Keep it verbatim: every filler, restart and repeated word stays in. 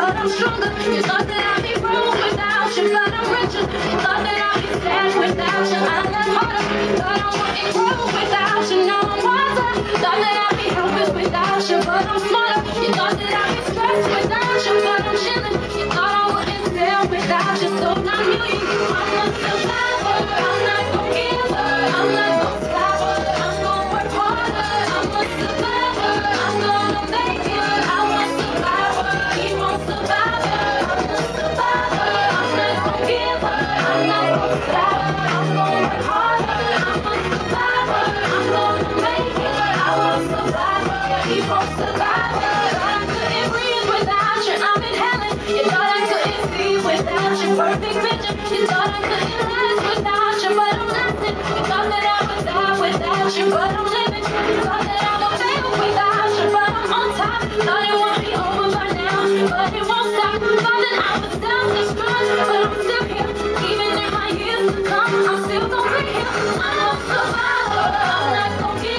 but I'm stronger. You thought that I'd be broke without you, but I'm richer. You thought that I'd be sad without you, I love harder. Thought I wouldn't grow without you, now I'm wiser. Thought that I'd be helpless without you, but I'm smarter. You thought that I'd be stressed without you, but I'm chilling. You thought I wouldn't fail without you, so now I'm you. I'm a survivor, I'm not gon' give up, I'm not gon' stop, I'm gon' work harder. I'm a survivor, I'm gonna make it. I'm a survivor, keep on surviving. I'm a survivor, I'm not gon' give up, I'm not gon' stop, I'm gon' work harder. I'm a survivor, I'm gonna make it. I'm a survivor, keep on surviving. Thought I couldn't breathe without you, I'm inhaling. You thought I couldn't see without you, perfect picture. You thought I couldn't last without you, but I'm lasting. You thought that I would die without you, but I'm living. You thought that I would fail without you, but I'm on top. Thought it would be over by now, but it won't stop. Thought that I was self-destruct, but I'm still here. Even in my years to come, I'm still gonna be here. I'm a survivor, I'm not gonna give